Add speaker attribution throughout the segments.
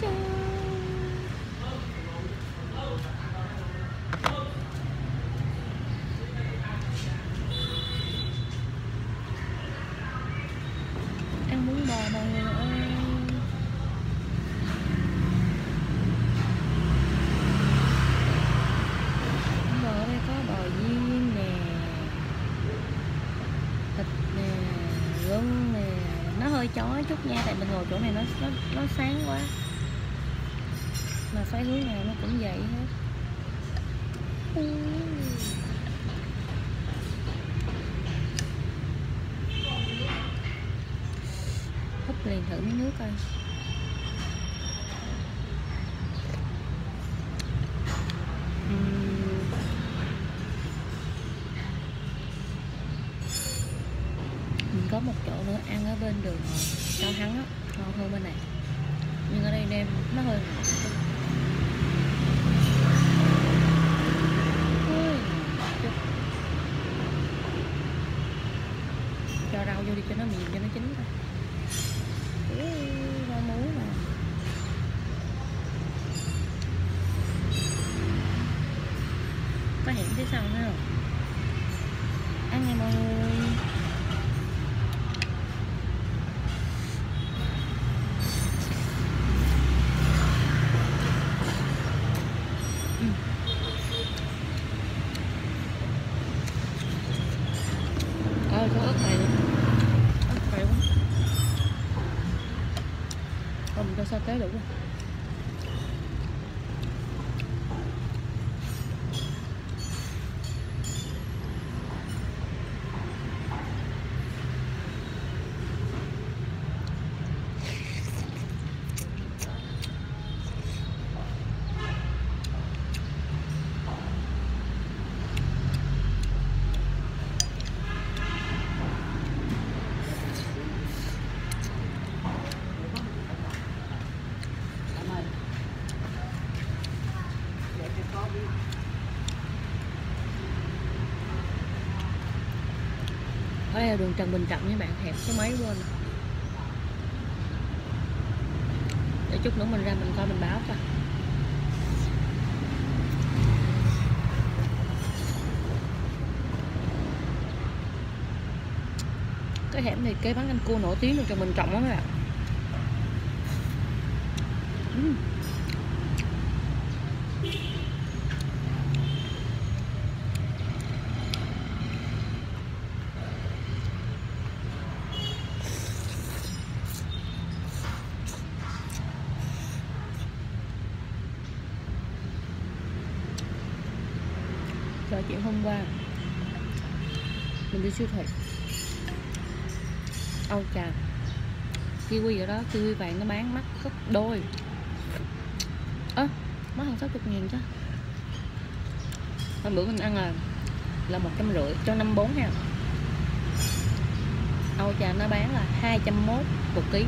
Speaker 1: Ăn bún bò mọi người ơi. Bún bò ở đây có bò viên nè, thịt nè, gân nè. Nó hơi chói chút nha, tại mình ngồi chỗ này nó sáng quá. Mà phải hướng nào nó cũng vậy hết. Húp liền thử miếng nước coi. Mình có một chỗ nữa ăn ở bên đường Cao Thắng á, ngon hơn bên này. Nhưng ở đây nem nó hơi ngọt. Cho rau vô đi cho nó mềm, cho nó chín thôi. Rau muống nè. Có hẻm phía sau nữa không? Ăn nha mọi người. Cho ớt này luôn. Ớt này luôn. Còn mình cho sa tế đủ rồi. Ở đây là đường Trần Bình Trọng nha bạn, hẹp số mấy quên. Để chút nữa mình ra mình coi mình báo coi. Cái hẻm này kế bán canh cua nổi tiếng đường Trần Bình Trọng lắm các bạn. Rồi chuyện hôm qua mình đi siêu thị Âu Trà, kiwi ở đó, kiwi vàng nó bán mắc gấp đôi. Mất hơn 60.000 chứ. Hôm bữa mình ăn là 150 cho 54 ha. Âu Trà nó bán là 201 một ký.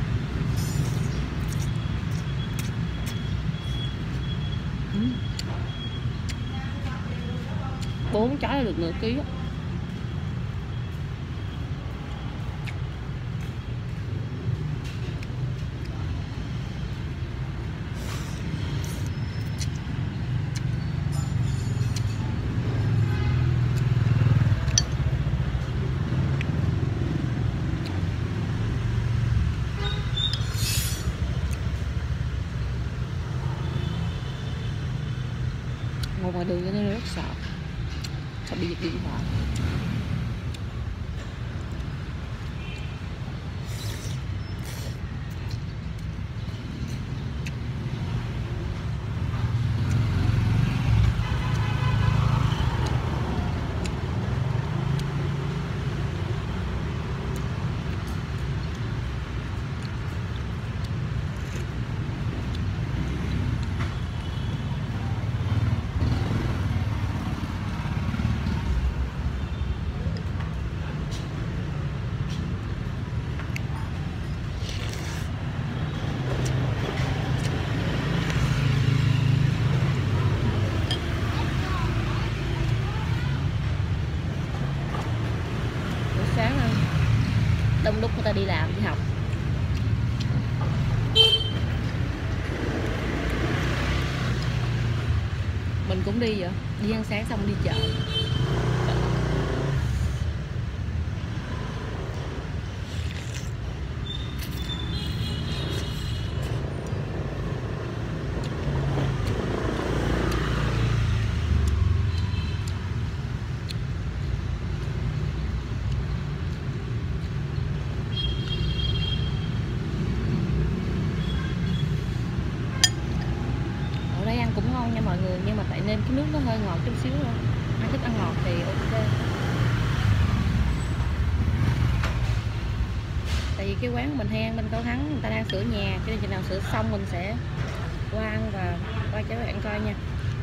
Speaker 1: Bốn trái là được nửa ký á. Ngồi ngoài đường cho nên rất sợ bị giật điện thoại. Mình cũng đi vậy, đi ăn sáng xong đi chợ. Ở đây ăn cũng ngon nha mọi người, nhưng mà tại nên cái nước nó hơi ngọt chút xíu thôi. Ai thích ăn ngọt thì ok. Tại vì cái quán mình hay ăn bên Cao Thắng người ta đang sửa nhà, cho nên chừng nào sửa xong mình sẽ qua ăn và qua cho các bạn coi nha.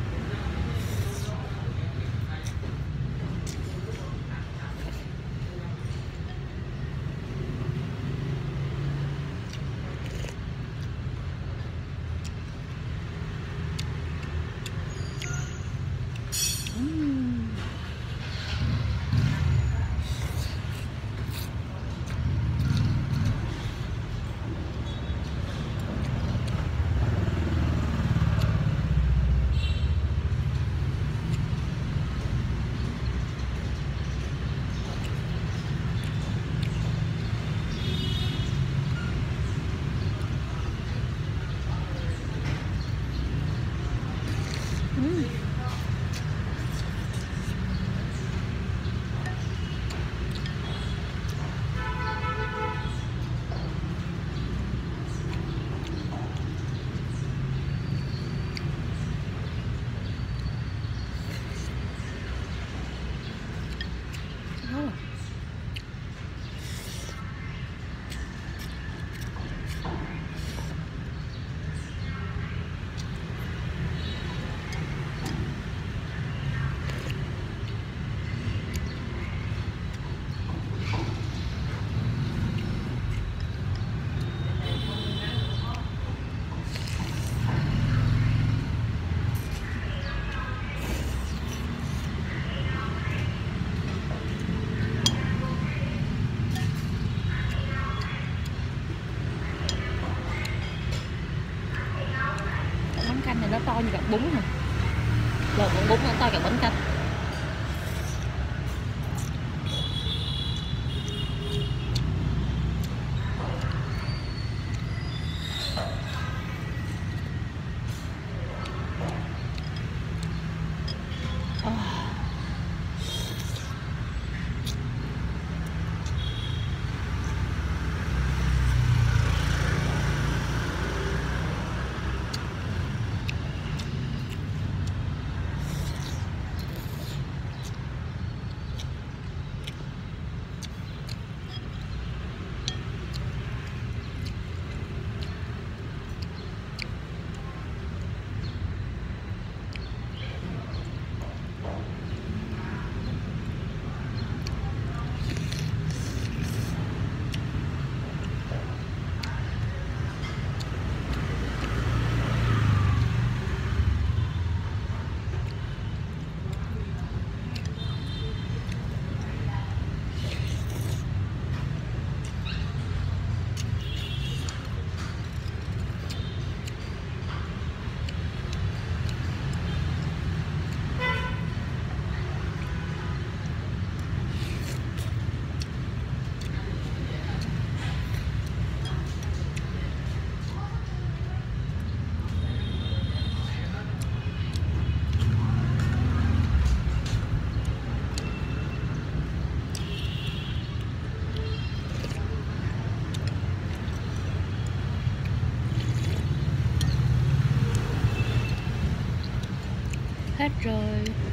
Speaker 1: Bánh canh này nó to như gọng bún nè, lột gọng bún nó to như bánh canh. Hết rồi.